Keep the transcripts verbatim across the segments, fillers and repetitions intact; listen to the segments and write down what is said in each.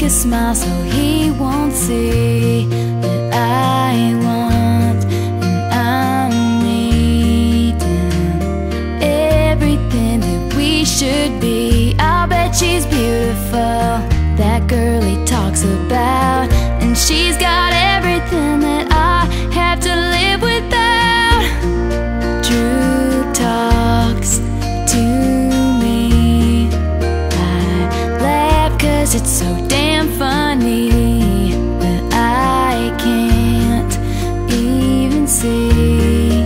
a smile so he won't see that I want and I'm needing everything that we should be. I'll bet she's beautiful, that girl he talks about, and she's got everything that I have to live without. Drew talks to me, I laugh cause it's so damn funny, but I can't even see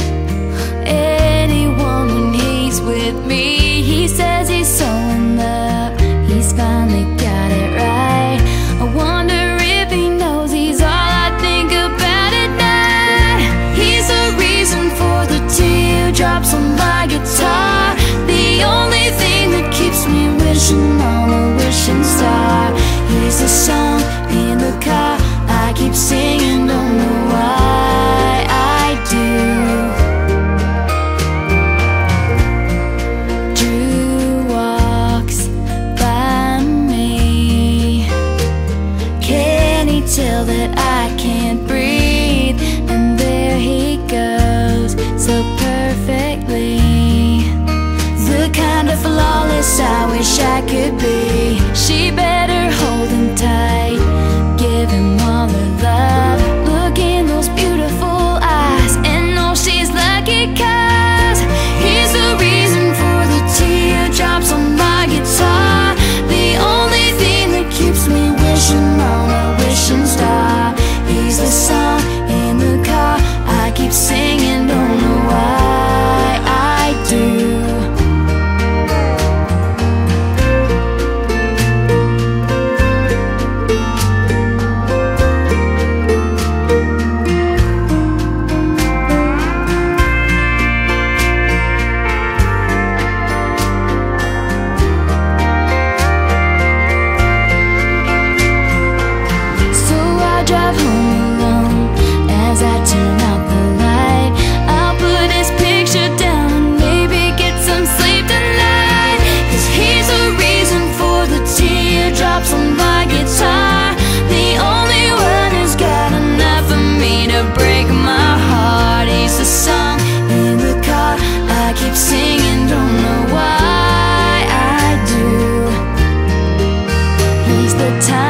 anyone when he's with me. He says he's so in love, he's finally got it right. I wonder if he knows he's all I think about at night. He's the reason for the teardrops on my guitar, the only thing that keeps me wishing on a wishing star. He's the song in the car I keep singing, don't know why I do. Drew walks by me, can he tell that I can't breathe? And there he goes, so perfectly, the kind of flawless I wish I could be. She better hold him tight, give him all her love. Look in those beautiful eyes and know she's lucky, cause he's the reason for the teardrops on my guitar, the only thing that keeps me wishing on a wishing star. He's the song in the car I keep singing, don't know why I do. Drive home alone as I turn out the light. I'll put his picture down and maybe get some sleep tonight, cause he's the reason for the teardrops on my guitar, the only one who's got enough for me to break my heart. He's the song in the car I keep singing, don't know why I do. He's the time